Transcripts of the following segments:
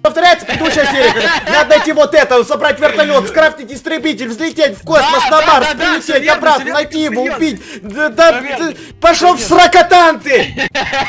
Повторяется предыдущая серия, надо найти вот это, собрать вертолет, скрафтить истребитель, взлететь в космос на Марс, прилететь обратно, найти его, убить. Пошел в сракотан ты!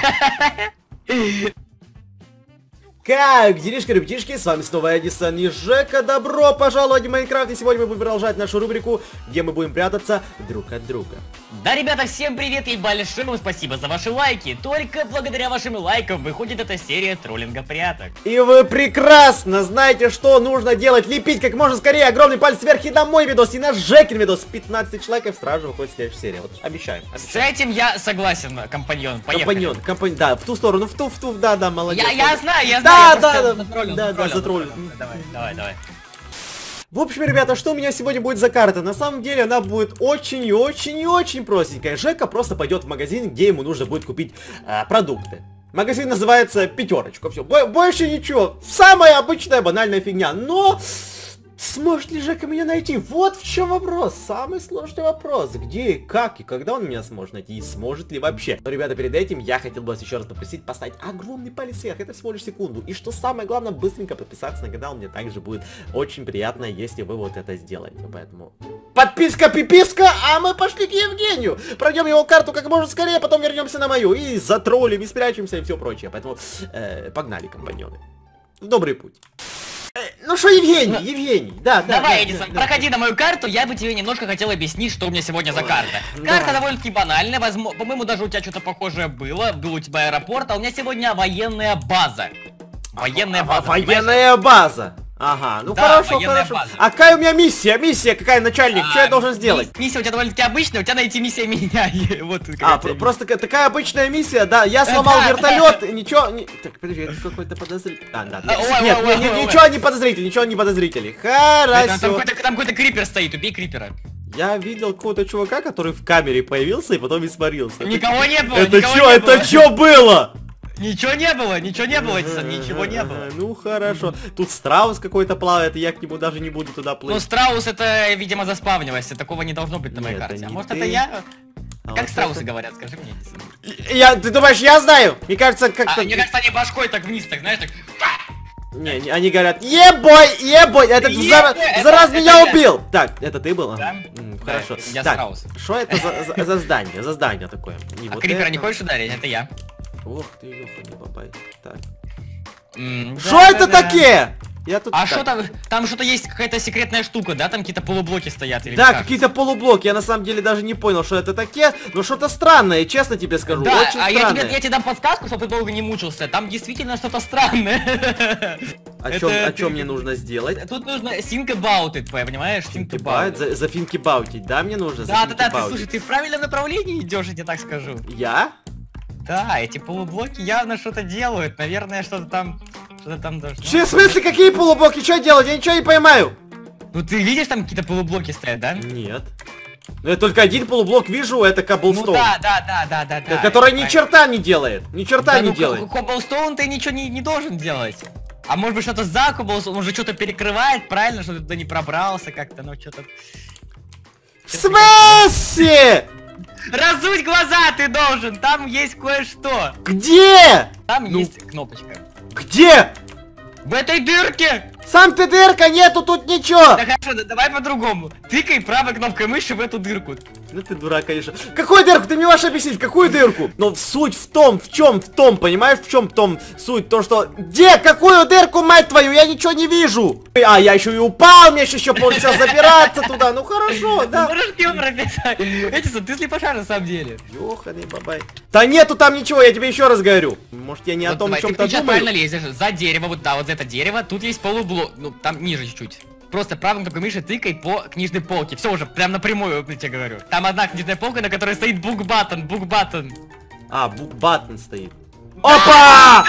Как делишки, ребятишки, с вами снова Эдисон и Жека, добро пожаловать в Майнкрафт, и сегодня мы будем продолжать нашу рубрику, где мы будем прятаться друг от друга. Да, ребята, всем привет и большое вам спасибо за ваши лайки, только благодаря вашим лайкам выходит эта серия троллинга пряток. И вы прекрасно знаете, что нужно делать, лепить как можно скорее огромный палец вверх и на мой видос, и на Жекин видос, 15 лайков сразу же выходит следующая серия, вот обещаем. С этим я согласен, компаньон, поехали. Компаньон, да, в ту сторону, да, молодец. Я знаю, Да, затроллил. Давай. В общем, ребята, что у меня сегодня будет за карта? На самом деле она будет очень простенькая. Жека просто пойдет в магазин, где ему нужно будет купить продукты. Магазин называется Пятерочка. Все, больше ничего. Самая обычная банальная фигня. Но сможет ли Жека меня найти? Вот в чем вопрос. Самый сложный вопрос. Где, как и когда он меня сможет найти? И сможет ли вообще? Но, ребята, перед этим я хотел бы вас еще раз попросить поставить огромный палец вверх. Это всего лишь секунду. И что самое главное, быстренько подписаться на канал. Мне также будет очень приятно, если вы вот это сделаете. Поэтому подписка, пиписка, а мы пошли к Евгению. Пройдем его карту как можно скорее, потом вернемся на мою. И затроллим, и спрячемся, и все прочее. Поэтому погнали, компаньоны. В добрый путь. Ну что, Евгений, да. Давай, Эдисон, проходи на мою карту, я бы тебе немножко хотел объяснить, что у меня сегодня за карта. Карта довольно-таки банальная, по-моему, даже у тебя что-то похожее было. Был у тебя аэропорт, а у меня сегодня военная база. Военная база. Ага, ну да, хорошо. База. А какая у меня миссия? Какая, начальник? Что я должен сделать? Миссия у тебя довольно-таки обычная, у тебя найти миссия меня. Вот, просто такая обычная миссия, да. Я сломал вертолет, ничего... Так, подожди, это какой-то подозрительный... Нет, ничего не подозрительный. Хорошо. Там какой-то крипер стоит, убей крипера. Я видел какого-то чувака, который в камере появился и потом испарился. Никого не было. Это что было? Ничего не было, Эдисон, ничего не было. Ну хорошо. Тут страус какой-то плавает, и я к нему даже не буду туда плыть. Ну страус это, видимо, заспавнивайся, такого не должно быть на моей карте. А может это я? Как страусы говорят, скажи мне, Эдисон. Ты думаешь, я знаю? Мне кажется, как-то... Мне кажется, они башкой так вниз, так, знаешь, так... Не, они говорят, ебой, этот зараз меня убил. Так, это ты был? Да? Хорошо. Я страус. Что это за здание? За здание такое? А крипера не хочешь ударить? Это я. Ох ты, ёха, не попасть. Так. Что это такие? А что там? Там что-то есть, какая-то секретная штука, да? Там какие-то полублоки стоят или да, какие-то полублоки. Я на самом деле даже не понял, что это такие. Но что-то странное, честно тебе скажу. Да, очень странное. Я тебе дам подсказку, чтобы ты долго не мучился. Там действительно что-то странное. О чем мне нужно сделать? Тут нужно think about it, понимаешь? Think about it. За think about it, да, мне нужно? Да, слушай, ты в правильном направлении идешь, я тебе так скажу. Я? Да, эти полублоки явно что-то делают. Наверное, что-то там должно... В смысле, какие полублоки? Что делать? Я ничего не понимаю. Ну ты видишь, там какие-то полублоки стоят, да? Нет. Ну я только один полублок вижу, это Cobblestone. Ну да. Который ни черта не делает. Ни черта не делает. Cobblestone ты ничего не должен делать. А может быть что-то за Cobblestone, может что-то перекрывает, правильно, что ты туда не пробрался как-то, ну что-то... В смысле? Разуть глаза ты должен, там есть кое-что. Где? Там есть кнопочка. Где? В этой дырке. Сам ты дырка, нету тут ничего. Да хорошо, давай по-другому. Тыкай правой кнопкой мыши в эту дырку. Ну ты дурак, конечно. Какую дырку? Ты мне можешь объяснить, какую дырку? Но суть в том, понимаешь, в чем суть? То, что... Где? Какую дырку, мать твою? Я ничего не вижу. А, я еще и упал, мне еще получилось забираться туда. Ну хорошо, да. Можешь кем прописать? Эдисон, ты слепоша на самом деле. Ёханый бабай. Да нету там ничего, я тебе еще раз говорю. Может, я не о том, чем-то думаю. Ты правильно лезешь. За дерево, вот да, вот за это дерево. Тут есть полублок. Ну, там ниже чуть-чуть. Просто правой кнопкой мыши тыкай по книжной полке. Все уже, прям напрямую, я тебе говорю. Там одна книжная полка, на которой стоит букбаттон. А, букбаттон стоит. Опа!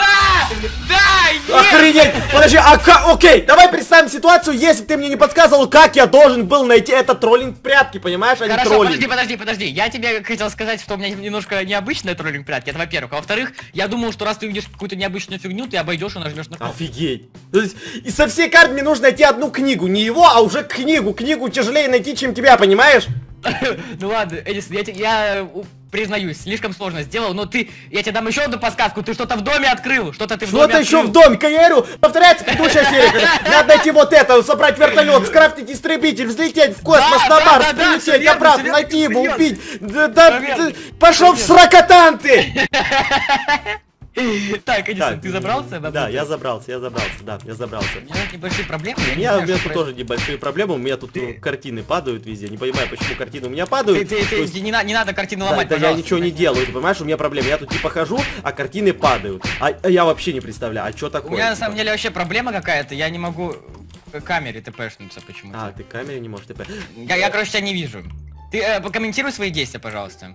Да! Охренеть! Подожди, окей, давай представим ситуацию, если бы ты мне не подсказывал, как я должен был найти этот троллинг в прятки, понимаешь, а не троллинг. Подожди, я тебе хотел сказать, что у меня немножко необычный троллинг в прятки, это во-первых. А во-вторых, я думал, что раз ты увидишь какую-то необычную фигню, ты обойдешь и нажмешь на кнопку. Офигеть! То есть, и со всей карты мне нужно найти одну книгу, не его, а уже книгу. Книгу тяжелее найти, чем тебя, понимаешь? Ну ладно, Эдисон, я признаюсь, слишком сложно сделал, но я тебе дам еще одну подсказку, ты что-то в доме открыл, что-то ты в доме Что-то еще в доме, я говорю, повторяется предыдущая серия. Надо найти вот это, собрать вертолет, скрафтить истребитель, взлететь в космос на Марс, прилететь обратно, найти его, убить. Пошел в сракотанты! Так, Эдисон, ты забрался? Да, я забрался. У меня небольшие проблемы. У меня тут тоже небольшие проблемы, у меня тут картины падают везде, не понимаю, почему картины у меня падают. Не надо картину ломать, да, я ничего не делаю, ты понимаешь, у меня проблемы, я тут типа хожу, а картины падают, а я вообще не представляю, а что такое? У меня на самом деле вообще проблема какая-то, я не могу к камере тпшнуться почему-то. А, ты к камере не можешь тп. Я, короче, тебя не вижу. Ты покомментируй свои действия, пожалуйста.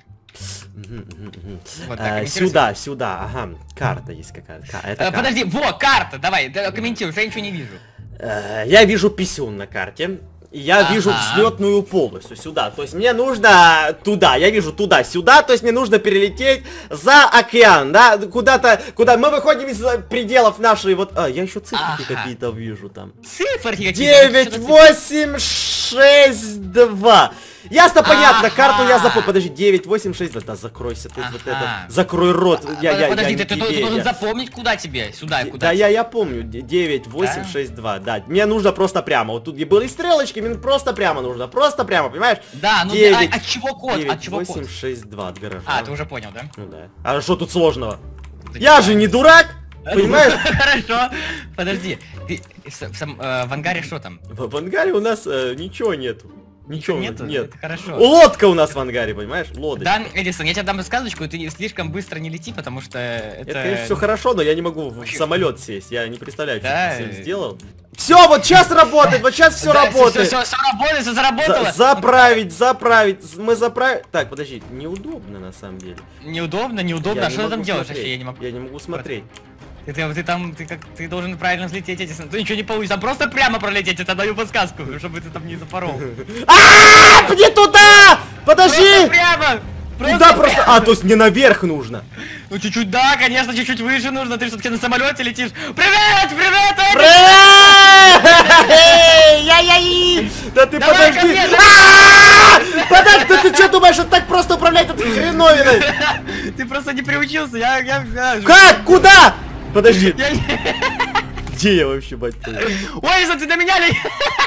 Вот так, сюда, ага, карта есть какая-то. Подожди, карта, давай, комментируй, я ничего не вижу. Я вижу писюн на карте. Я вижу взлетную полосу сюда, то есть мне нужно туда, я вижу туда-сюда, то есть мне нужно перелететь за океан, да, куда-то, куда мы выходим из пределов нашей вот, я еще цифры какие-то вижу там. Цифры какие-то? 9, 8, 6, 2. Ясно, понятно, карту я запомнил. Подожди, 9, 8, 6, да, закройся ты вот это. Закрой рот. Подожди, ты должен запомнить, куда тебе? Сюда и куда? Да, я помню. 9, 8, 6, 2. Да, мне нужно просто прямо. Вот тут где были стрелочки, мне просто прямо нужно. Просто прямо, понимаешь? Да, ну от чего код? 9, 8, 6, 2 от гаража. А, ты уже понял, да? Ну да. А что тут сложного? Я же не дурак! Понимаешь? Хорошо. Подожди. В ангаре что там? В ангаре у нас ничего нету. Ничего нету? Нет. Хорошо. Лодка у нас в ангаре, понимаешь? Лодочка. Да, Эдисон, я тебе дам сказочку, и ты слишком быстро не лети, потому что это... конечно, все хорошо, но я не могу в самолет сесть. Я не представляю, что ты всем сделал. Все, вот сейчас работает, вот сейчас все работает. Все работает, все заработало. Заправить. Мы заправим. Так, подожди, неудобно на самом деле. Неудобно? А что ты там делаешь вообще? Я не могу смотреть. Ты должен правильно взлететь, Эдисон. Ты ничего не получится, просто прямо пролететь, это даю подсказку, чтобы ты там не запорол. Не туда! Подожди! Прямо! Куда просто? То есть мне наверх нужно. Ну чуть-чуть, да, конечно, чуть-чуть выше нужно, ты все-таки на самолете летишь. Привет! Да ты подожди! Подожди, ты что думаешь, что так просто управлять этой хреновиной? Ты просто не приучился, я... Как? Куда? Подожди. Где я вообще, мать твою? Ой, ты на меня ли?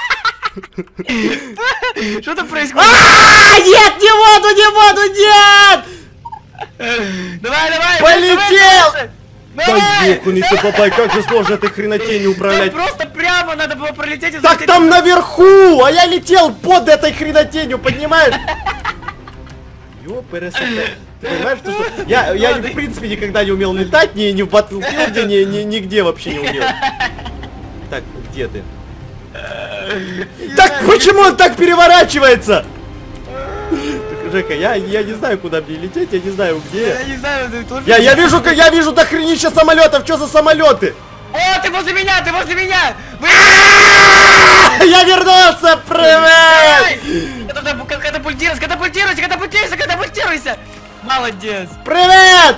Что там происходит? Нет, не воду, нет! Давай! Полетел! Да ёханый ты, папай, как же сложно этой хренотенью управлять. Просто прямо надо было пролететь и так там наверху, а я летел под этой хренотенью, понимаешь? Ёпересоте. Ты понимаешь, что я в принципе никогда не умел летать, ни в Battlefield, нигде вообще не умел. Так, где ты? Так почему он так переворачивается? Жека, я не знаю, куда мне лететь, я не знаю, где. Я не знаю, ты тоже... Я вижу дохренища самолетов, что за самолеты? О, ты возле меня! Я вернулся, привет! Катапультируйся! Молодец! Привет!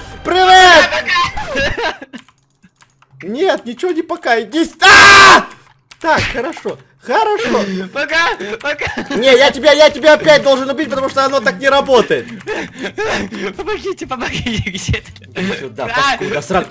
Нет, ничего не пока, иди. Так, хорошо. Пока! Не, я тебя опять должен убить, потому что оно так не работает. Помогите, где ты? Сюда, паскуда, сразу.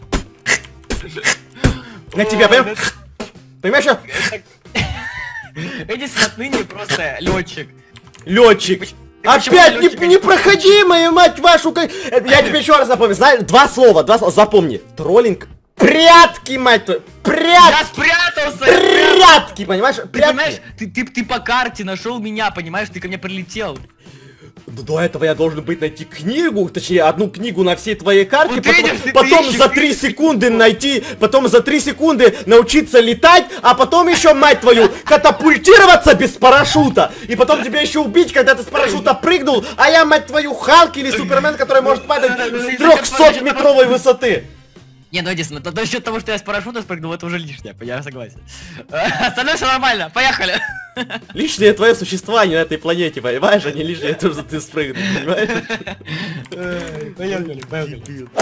На тебя, понимаешь, что? Эдисон отныне просто летчик. Опять непроходимые, мать вашу. Я тебе еще раз напомню, знаешь, два слова, запомни. Троллинг. Прятки, мать твою! Я спрятался! Прятки, понимаешь? Понимаешь, ты по карте нашел меня, понимаешь, ты ко мне прилетел. До этого я должен найти книгу, точнее одну книгу на всей твоей карте, вот потом за 3 секунды найти, потом за 3 секунды научиться летать, а потом еще, мать твою, катапультироваться без парашюта. И потом тебя еще убить, когда ты с парашюта прыгнул, а я, мать твою, Халк или Супермен, который может падать с 300-метровой высоты. Не, ну Эдисон, это насчет того, что я с парашюта спрыгнул, это уже лишнее, я согласен. Остальное все нормально, поехали. Лишнее твое существование на этой планете, понимаешь, а не лишнее то, что ты спрыгнул, понимаешь? Поехали.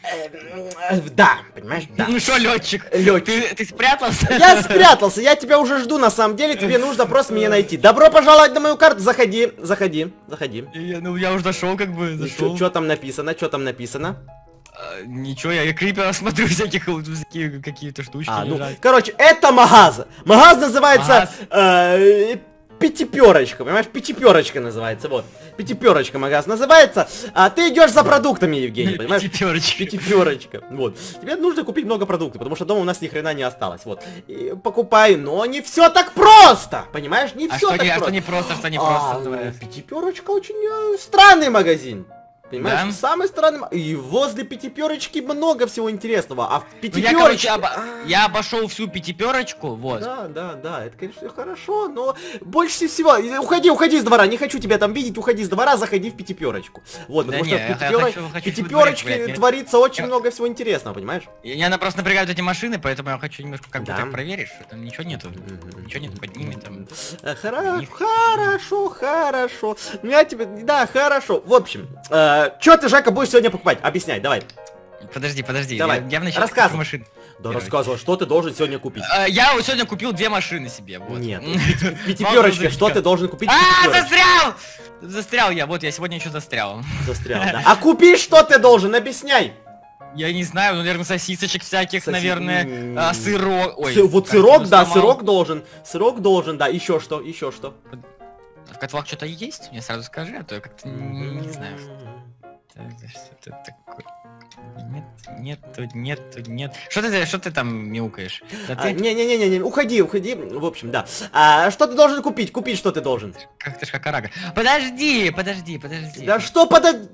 Да, понимаешь, да. Ну что, летчик? Летчик. Ты спрятался? Я спрятался, я тебя уже жду, на самом деле, тебе нужно просто меня найти. Добро пожаловать на мою карту, заходи. Ну я уже зашел, как бы, зашел. Что там написано, что там написано? Ничего, я крипера смотрю, всяких какие-то штучки лежат. Короче, это магаз. Магаз называется пятиперочка, понимаешь? Пятиперочка называется, вот. Пятиперочка магаз называется. А ты идешь за продуктами, Евгений, понимаешь? Пятиперочка. Вот. Тебе нужно купить много продуктов, потому что дома у нас ни хрена не осталось. Вот. И покупай, но не все так просто. Понимаешь? Не все так просто. А что не просто, что не просто? Пятиперочка очень странный магазин. Понимаешь, да? Самый странный. И возле пятиперочки много всего интересного. А в пятиперочке... Ну, я, короче, я обошел всю пятиперочку, вот. Да, это, конечно, хорошо, но больше всего... Уходи из двора, не хочу тебя там видеть, уходи из двора, заходи в пятиперочку. Вот, да потому не, что в пятиперочке творится очень много всего интересного, понимаешь? Меня просто напрягают эти машины, поэтому я хочу немножко как бы так проверить, что там ничего нету. Ничего нету под ними там. Хорошо. Ну я тебе... Да, хорошо. В общем, что ты, Жека, будешь сегодня покупать? Объясняй, давай. Подожди. Давай, я вначале рассказывай. машин. Да рассказывай, что ты должен сегодня купить? Я сегодня купил 2 машины себе, вот. Нет, пятиперочка, что ты должен купить? Застрял! Застрял я, вот я сегодня еще застрял. Застрял, да. А купить что ты должен? Объясняй. Я не знаю, наверное, сосисочек всяких, наверное, сырок. Ой, вот сырок, да, сырок должен, да, еще что? В котлах что-то есть? Мне сразу скажи, а то я как-то не знаю. Что это такое? Нет. Что ты там мяукаешь? Не, уходи, в общем, да. Что ты должен купить? Купить что ты должен? Как ты ж какарага. Подожди. Да что подожди?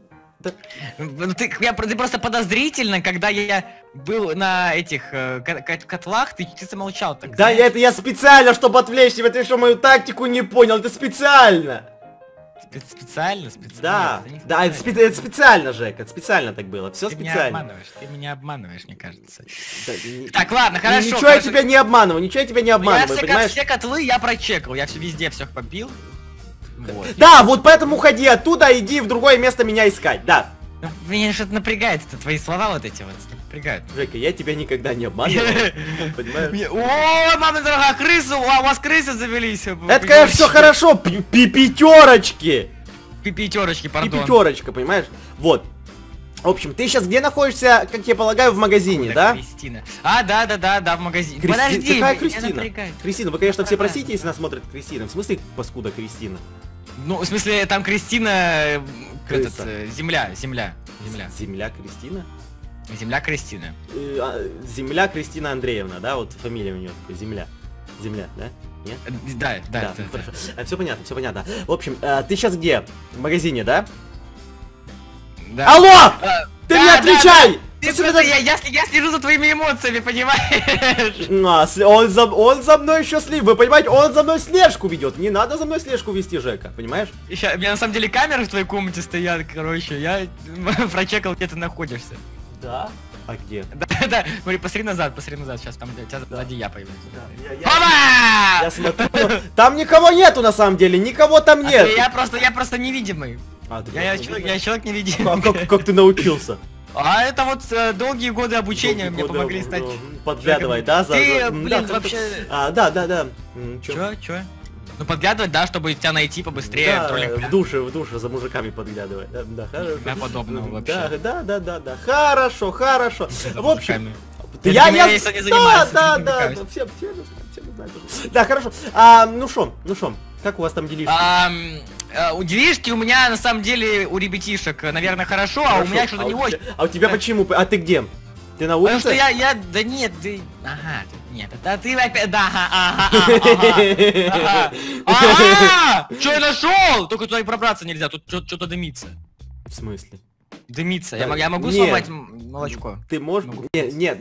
Ты просто подозрительно, когда я был на этих котлах, ты чисто молчал так. Да, я специально, чтобы отвлечь тебя, ты что, мою тактику не понял, это специально. Специально? Да, это специально, Жек, это специально так было, все специально. Ты меня обманываешь, мне кажется. Так, ладно, хорошо. Ничего я тебя не обманываю, понимаешь? Все котлы я прочекал, я везде всех побил. Вот. Да, вот поэтому уходи оттуда, иди в другое место меня искать, да. Меня что-то напрягает, это твои слова вот эти вот напрягают. Жека, я тебя никогда не обманывал, понимаешь? О, мама дорогая, крысы, у вас крысы завелись. Это, конечно, все хорошо, пятерочки. Пятерочки, пардон. Пятерочка, понимаешь? Вот. В общем, ты сейчас где находишься, как я полагаю, в магазине, да? Кристина. Да, в магазине. Подожди, какая Кристина? Кристина, вы, конечно, все простите, если нас смотрит Кристина. В смысле, паскуда Кристина? Ну, в смысле, там Кристина... Земля. Земля Кристина? Земля Кристина. Земля Кристина Андреевна, да? Вот фамилия у нее такая, Земля, да? Нет? Да. Хорошо. Все понятно. В общем, ты сейчас где? В магазине, да? Да. Алло! Ты не отвечай! Я слежу за твоими эмоциями, понимаешь? Он за мной счастлив, вы понимаете? Он за мной слежку ведет. Не надо за мной слежку вести, Жека, понимаешь? У меня на самом деле камеры в твоей комнате стоят, короче. Я прочекал, где ты находишься. Да? А где? Да, смотри, посмотри назад, сейчас там сзади я появлюсь. Я смотрю, там никого нету на самом деле, никого там нет. Я просто невидимый. Я человек невидимый. Как ты научился? А это вот долгие годы обучения мне помогли стать. Подглядывай, да? Ты, блин, вообще... Да. Чё? Ну подглядывать, да, чтобы тебя найти побыстрее. Да, в душе за мужиками подглядывать. Да, хорошо. Подобного вообще. Да. Хорошо. В общем... Да, все знают. Да, хорошо. Ну шо, как у вас там делишки? У делишки у меня на самом деле у ребятишек, наверное, хорошо, а у меня что-то не очень. А у тебя почему? А ты где? Ты на улице? Потому что да нет, ты... Ага, нет, это ты опять... Да, ага. Что я нашел? Только туда и пробраться нельзя, тут что-то дымится. В смысле? Дымится, я могу сломать молочко? Ты можешь? Нет!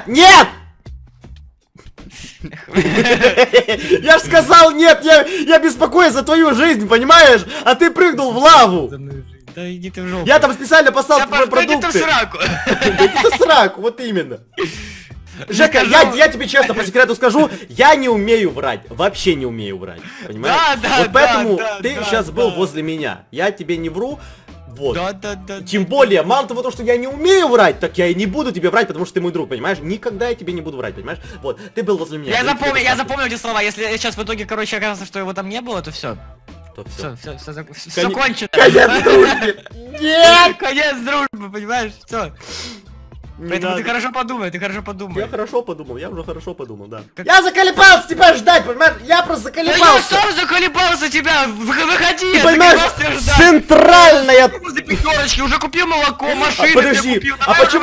Я ж сказал нет, я беспокоюсь за твою жизнь, понимаешь? А ты прыгнул в лаву. Да иди ты в жопу. Я там специально поставил твои продукты. Да иди ты в сраку. Да иди ты в сраку, вот именно. Жека, я тебе честно по секрету скажу, я не умею врать, вообще не умею врать, понимаешь? Вот поэтому ты сейчас был возле меня, я тебе не вру. Вот. Да. Тем более, мало того, что я не умею врать, так я и не буду тебе врать, потому что ты мой друг, понимаешь? Никогда я тебе не буду врать, понимаешь? Вот, ты был возле меня. Я запомнил эти слова. Если сейчас в итоге, короче, окажется, что его там не было, то все. Все кончено. Конец дружбы! Нет! Конец дружбы, понимаешь? Все. Поэтому ты хорошо подумай. Я хорошо подумал, я уже хорошо подумал, да. Я заколебался тебя ждать, понимаешь? Я просто заколебался. Я сам заколебался тебя. Выходи, ты понимаешь, центральная... За пятерочки, уже купил молоко, машину подожди, купил.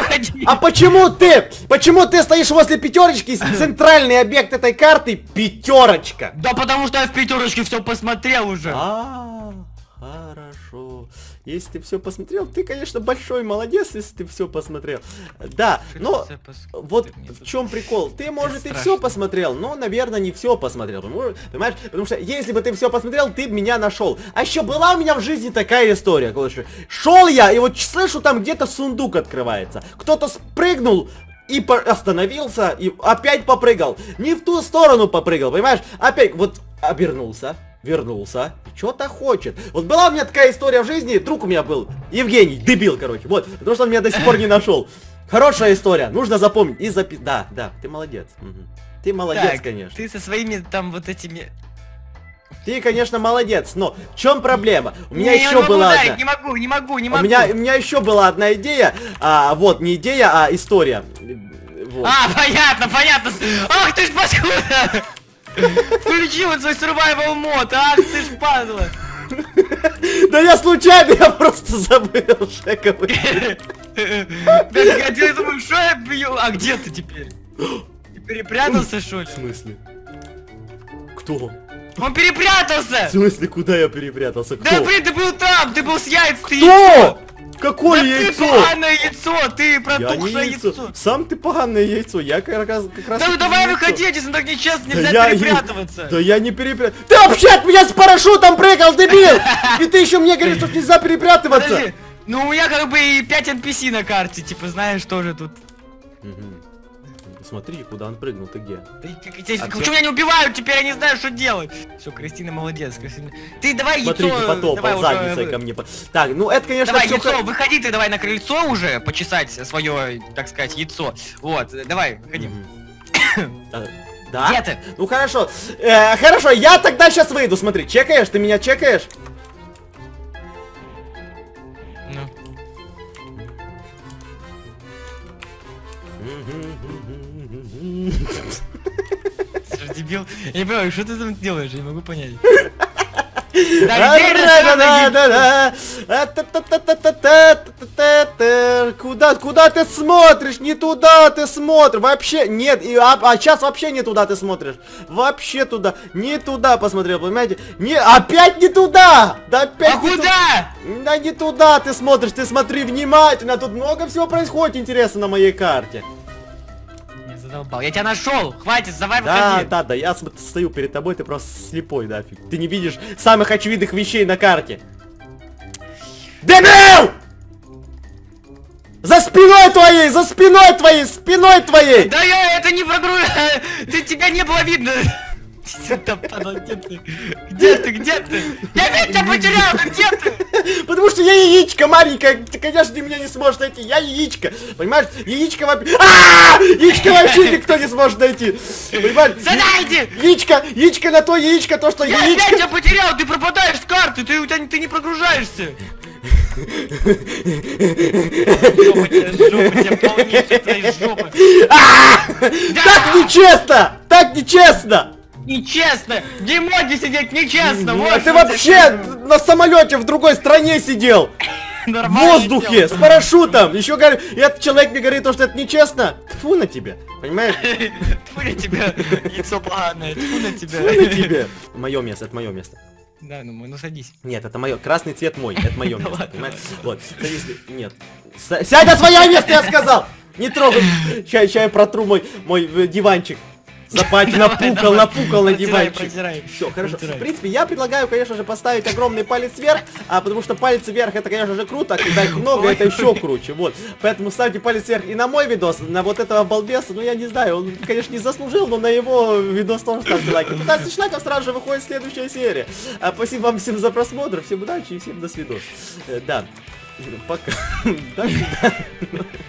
Почему ты стоишь возле пятерочки, центральный объект этой карты пятерочка? Да потому что я в пятерочке все посмотрел уже. Хорошо. Если ты все посмотрел, ты, конечно, большой молодец, если ты все посмотрел. Да, но вот в чем прикол. Ты, может, и все посмотрел, но, наверное, не все посмотрел. Понимаешь? Потому что если бы ты все посмотрел, ты бы меня нашел. А еще была у меня в жизни такая история, короче. Шел я, и вот слышу, там где-то сундук открывается. Кто-то спрыгнул и остановился, и опять попрыгал. Не в ту сторону попрыгал, понимаешь? Опять вот обернулся. Вернулся, что-то хочет. Вот была у меня такая история в жизни, друг у меня был, Евгений, дебил, короче, вот, потому что он меня до сих пор не нашел. Хорошая история, нужно запомнить и записать. Да, ты молодец. Ты молодец, так, конечно. Ты со своими там вот этими... Ты, конечно, молодец, но в чем проблема? У меня еще была одна... Не могу. У меня еще была одна идея, вот, не идея, а история. Вот. Понятно. Ах ты ж паскуда! Включи вот свой survival мод, ты ж падла. Да я случайно, я просто забыл, Шековый. Я думаю, что я бью? А где ты теперь? Ты перепрятался, что ли? В смысле? Кто? Он перепрятался! В смысле, куда я перепрятался? Кто? Да блин, ты был там, ты был с яйцем. Кто? Какое яйцо? Ты поганое яйцо, ты протухшее яйцо. Сам ты поганое яйцо, я как раз... Да давай выходи, если так нечестно, нельзя перепрятываться. Да я не перепрятываюсь. Ты вообще от меня с парашютом прыгал, дебил! И ты еще мне говоришь, что нельзя перепрятываться. Подожди, ну у меня как бы и 5 NPC на карте, типа знаешь, тоже тут. Смотри, куда он прыгнул, ты где? Почему меня не убивают? Теперь я не знаю, что делать. Все, Кристина молодец. Ты давай смотри, яйцо. Смотри, потопал задницей ко мне. Так, ну это, конечно, давай яйцо, выходи ты давай на крыльцо уже, почесать свое, так сказать, яйцо. Вот, давай, выходи. Да? Где ты? Ну хорошо. Хорошо, я тогда сейчас выйду, смотри. Чекаешь? Ты меня чекаешь? Дебил. Я не понимаю, что ты там делаешь, я не могу понять. Куда ты смотришь? Не туда ты смотришь. Вообще нет. А сейчас вообще не туда ты смотришь. Вообще туда. Не туда посмотрел, понимаете? Не, опять не туда. Да опять. А куда? Да не туда ты смотришь. Ты смотри внимательно. Тут много всего происходит интересно на моей карте. Я тебя нашел, хватит, давай выходи. Да, я стою перед тобой, ты просто слепой, да, фиг. Ты не видишь самых очевидных вещей на карте. Дебил! За спиной твоей, спиной твоей! Да я это не прогружу, тебя не было видно. Где ты? Я опять тебя потерял, где ты? Потому что я яичко маленькая, ты, конечно, ты меня не сможешь найти, я яичко, понимаешь? Яичко вообще... Яичко вообще никто не сможет найти, понимаешь? Задайте! Яичко на то яичко, то что яичко... Я опять тебя потерял, ты пропадаешь с карты, ты не прогружаешься. Так нечестно! Нечестно! В геймоде сидеть нечестно! Вот ты вообще на самолете в другой стране сидел! В воздухе, с парашютом! Еще говорю, этот человек мне говорит, что это нечестно. Тьфу на тебя, понимаешь? Тьфу на тебя, яйцо поганое, тьфу на тебя. Тьфу на тебя. Мое место, это мое место. Да, ну садись. Нет, это мое. Красный цвет мой, это мое место, понимаешь? Вот, садись. Нет. Сядь на свое место, я сказал! Не трогай! Сейчас я протру мой диванчик. Запать, напукал на диванчик. Все, хорошо. В принципе, я предлагаю, конечно же, поставить огромный палец вверх, потому что палец вверх это, конечно же, круто, а когда их много, это еще круче. Вот. Поэтому ставьте палец вверх и на мой видос, на вот этого балбеса, ну я не знаю, он, конечно, не заслужил, но на его видос тоже ставьте лайки. 15 лайков сразу же выходит следующая серия. Спасибо вам всем за просмотр, всем удачи и всем до свидос. Да. Пока. До свидания.